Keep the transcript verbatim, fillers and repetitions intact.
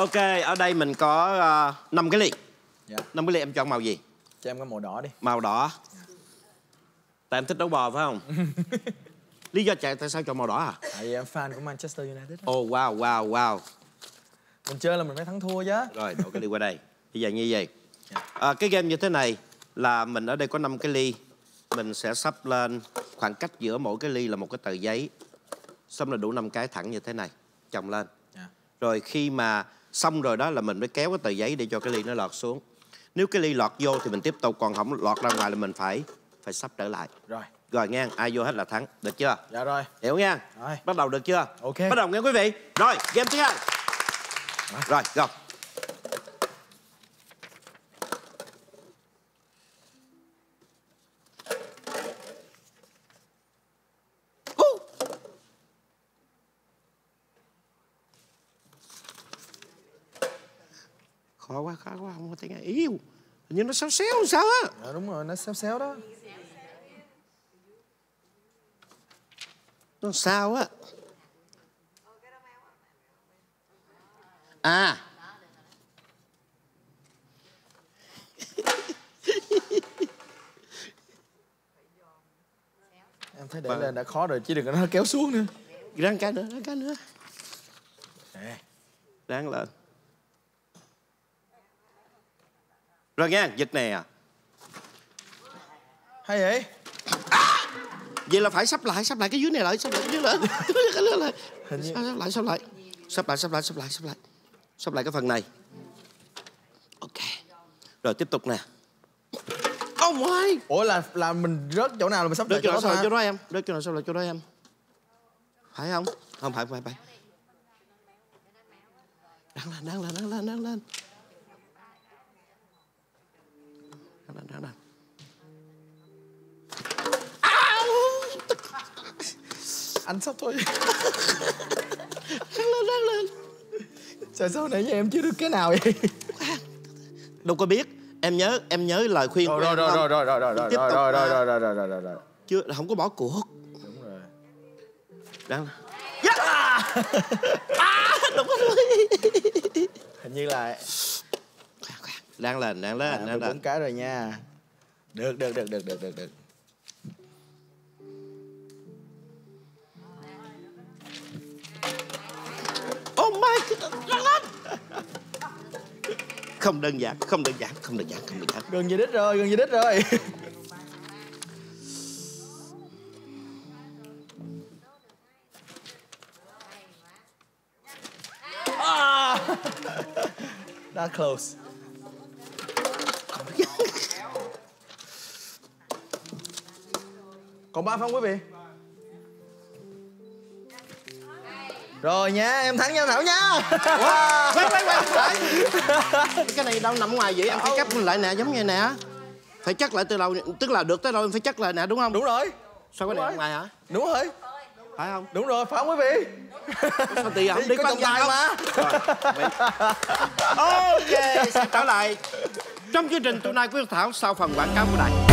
Ok, ở đây mình có uh, năm cái ly. Dạ. năm cái ly em chọn màu gì? Cho em cái màu đỏ đi. Màu đỏ. Dạ. Tại em thích đấu bò phải không? Lý do chạy tại sao chọn màu đỏ à? Tại vì em fan của Manchester United. Ồ oh, wow wow wow. Mình chơi là mình phải thắng thua chứ. Rồi, đổ cái ly qua đây. Bây giờ như vậy. À, cái game như thế này là mình ở đây có năm cái ly. Mình sẽ sắp lên khoảng cách giữa mỗi cái ly là một cái tờ giấy. Xong là đủ năm cái thẳng như thế này, chồng lên. Yeah. Rồi khi mà xong rồi đó là mình mới kéo cái tờ giấy để cho cái ly nó lọt xuống. Nếu cái ly lọt vô thì mình tiếp tục, còn không lọt ra ngoài là mình phải phải sắp trở lại. Rồi. Rồi nghe, ai vô hết là thắng, được chưa? Dạ rồi. Hiểu nha? Rồi. Bắt đầu được chưa? Ok. Bắt đầu nghe quý vị. Rồi, game thứ hai. Rồi, go. Khó quá, khó quá, không có tiếng Anh. Yêu, hình như nó xéo xéo làm sao á. Dạ đúng rồi, nó xéo xéo đó. Nó sao á. À. Em thấy để vâng. lên đã khó rồi, chỉ đừng có nó kéo xuống nữa. Ráng cái nữa, ráng cái nữa. Nè. Ráng lên. Rồi nha, giật nè. Hay vậy? À, vậy là phải sắp lại, sắp lại cái dưới này lại, sắp lại cái dưới lại. Cái dưới lại. Hình như... Sắp lại, sắp lại. Sắp lại, sắp lại, sắp lại, sắp lại. Sắp lại cái phần này. Ok. Rồi tiếp tục nè. Oh my. Ủa là là mình rớt chỗ nào là mình sắp lại chỗ đó thôi. Chỗ đó em, rớt chỗ nào sắp lại chỗ đó em. Phải không? Không phải, phải, phải. Đang lên, đang lên, đang lên, đang lên. Đang lên, đang lên. Anh sắp thôi. Đang lên, đang lên. Sao sau nãy giờ em chưa được cái nào vậy? Đâu có biết. Em nhớ, em nhớ lời khuyên rồi, của em rồi, không? Rồi, rồi, rồi, rồi, rồi, tiếp rồi, tục rồi, rồi, mà. rồi, rồi, rồi, rồi, rồi, rồi. Chưa, không có bỏ cuộc. Đúng rồi. Đang... Yes! À, đúng rồi. Hình như là... Đang lên, đang lên, à, đang lên. bốn cái rồi nha. Được, được, được, được, được, được, được. Oh my God, đang lên. Không đơn giản, không đơn giản, không đơn giản, không đơn giản. Gần về đích rồi, gần về đích rồi. Ah! That close. Còn ba phong quý vị. Rồi nha, em thắng nha Thảo nha. Wow. Quay, quay, quay, quay. Cái này đâu nằm ngoài vậy, em phải chắc lại nè, giống như nè. Phải chắc lại từ đầu, tức là được tới đâu em phải chắc lại nè, đúng không? Đúng rồi. Sao cái này nằm ngoài hả? Đúng rồi. Phải không? Đúng rồi, phải không quý vị? Sao tì không đi có tay mà. Rồi, ok, sẽ trở lại trong chương trình Tonight with Thảo sau phần quảng cáo của đài.